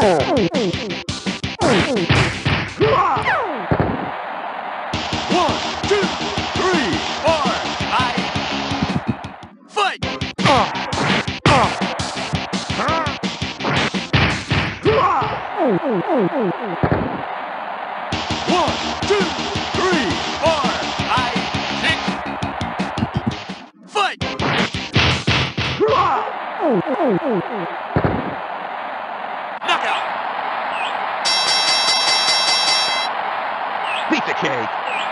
One, two, three, four, fight! One, two, three, four, five, six. Fight! Knockout! Piece of cake.